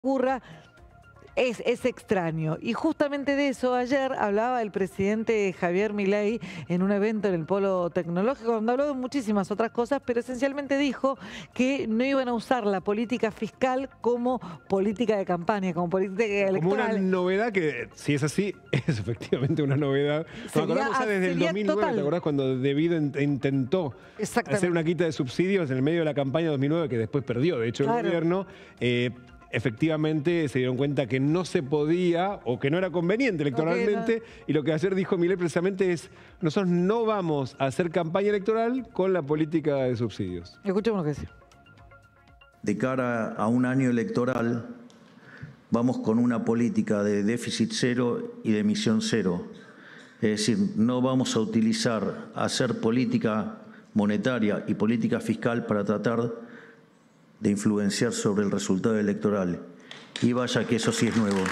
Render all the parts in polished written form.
ocurra es extraño. Y justamente de eso ayer hablaba el presidente Javier Milei en un evento en el Polo Tecnológico, donde habló de muchísimas otras cosas, pero esencialmente dijo que no iban a usar la política fiscal como política de campaña, como política electoral. Como una novedad que, si es así, es efectivamente una novedad. Nos acordamos ya desde el 2009, total. ¿Te acordás cuando Debido intentó hacer una quita de subsidios en el medio de la campaña 2009, que después perdió, de hecho, el gobierno? Efectivamente se dieron cuenta que no se podía o que no era conveniente electoralmente, y lo que ayer dijo Milei precisamente es: nosotros no vamos a hacer campaña electoral con la política de subsidios. Escuchemos lo que dice. De cara a un año electoral vamos con una política de déficit cero y de emisión cero. Es decir, no vamos a utilizar hacer política monetaria y política fiscal para tratar de influenciar sobre el resultado electoral. Y vaya que eso sí es nuevo.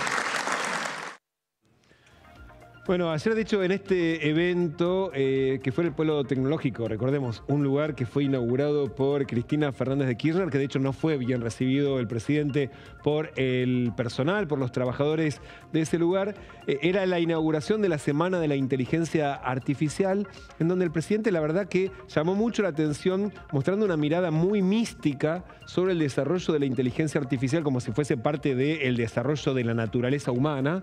Bueno, ayer de hecho en este evento que fue el Polo Tecnológico, recordemos, un lugar que fue inaugurado por Cristina Fernández de Kirchner, que de hecho no fue bien recibido el presidente por el personal, por los trabajadores de ese lugar. Era la inauguración de la Semana de la Inteligencia Artificial, en donde el presidente la verdad que llamó mucho la atención, mostrando una mirada muy mística sobre el desarrollo de la inteligencia artificial, como si fuese parte del desarrollo de la naturaleza humana.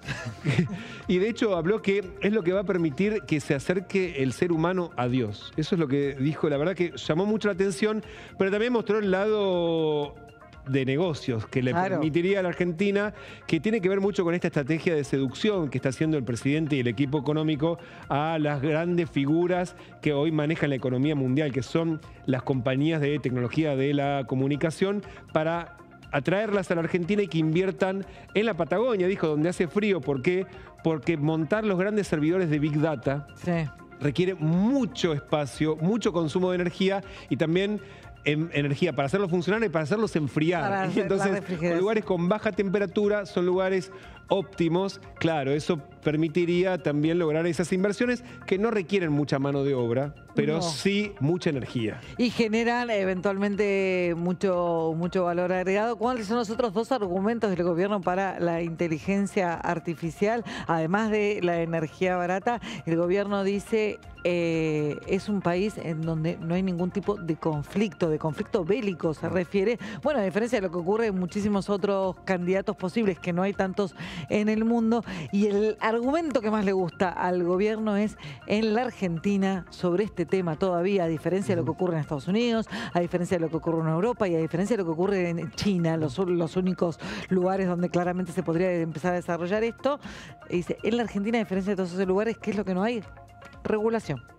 Y de hecho habló que es lo que va a permitir que se acerque el ser humano a Dios. Eso es lo que dijo, la verdad que llamó mucho la atención, pero también mostró el lado de negocios que le permitiría a la Argentina, que tiene que ver mucho con esta estrategia de seducción que está haciendo el presidente y el equipo económico a las grandes figuras que hoy manejan la economía mundial, que son las compañías de tecnología de la comunicación, para atraerlas a la Argentina y que inviertan en la Patagonia, dijo, donde hace frío. ¿Por qué? Porque montar los grandes servidores de Big Data requiere mucho espacio, mucho consumo de energía y también energía para hacerlos funcionar y para hacerlos enfriar. Entonces, lugares con baja temperatura son lugares óptimos. Claro, eso permitiría también lograr esas inversiones que no requieren mucha mano de obra, pero sí mucha energía. Y generan eventualmente mucho valor agregado. ¿Cuáles son los otros dos argumentos del gobierno para la inteligencia artificial? Además de la energía barata, el gobierno dice es un país en donde no hay ningún tipo de conflicto bélico se refiere. Bueno, a diferencia de lo que ocurre en muchísimos otros candidatos posibles, que no hay tantos en el mundo. Y el argumento que más le gusta al gobierno es: en la Argentina, sobre este tema todavía, a diferencia de lo que ocurre en Estados Unidos, a diferencia de lo que ocurre en Europa y a diferencia de lo que ocurre en China, los únicos lugares donde claramente se podría empezar a desarrollar esto, dice, en la Argentina, a diferencia de todos esos lugares, ¿qué es lo que no hay? Regulación.